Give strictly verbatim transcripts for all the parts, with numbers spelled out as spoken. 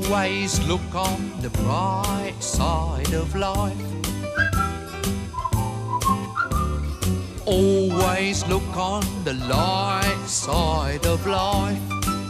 Always look on the bright side of life. Always look on the light side of life.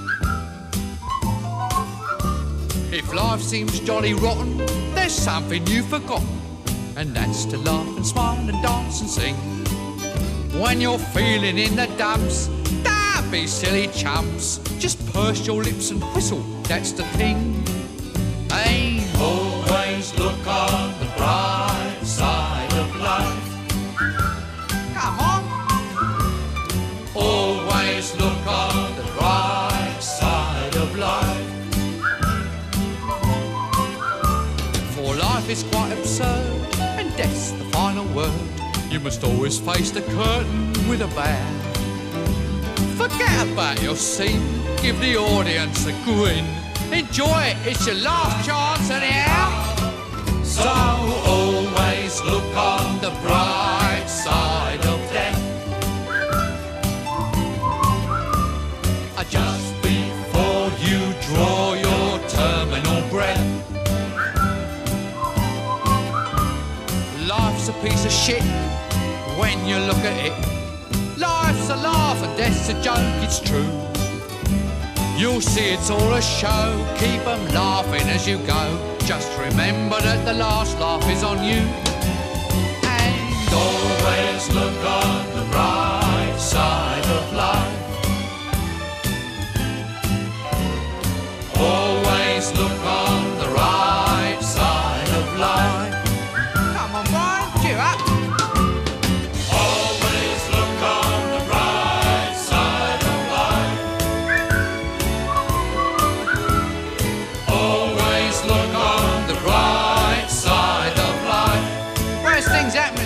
If life seems jolly rotten, there's something you've forgotten, and that's to laugh and smile and dance and sing. When you're feeling in the dumps, don't be silly chumps. Just purse your lips and whistle, that's the thing. Hey, always look on the bright side of life. Come on. Always look on the bright side of life. For life is quite absurd, and death's the final word. You must always face the curtain with a bow. Forget about your scene, give the audience a grin. Enjoy it, it's your last chance anyhow. So always look on the bright side of death. Just before you draw your terminal breath. Life's a piece of shit when you look at it. Life's a laugh and death's a joke, it's true. You'll see it's all a show, keep 'em laughing as you go. Just remember that the last laugh is on you. And always look on the bright side of life. Always look on the right side of life. Come on, Brian, cheer up. Always look on the bright side of life. Always look on the bright side of life. Worst things happen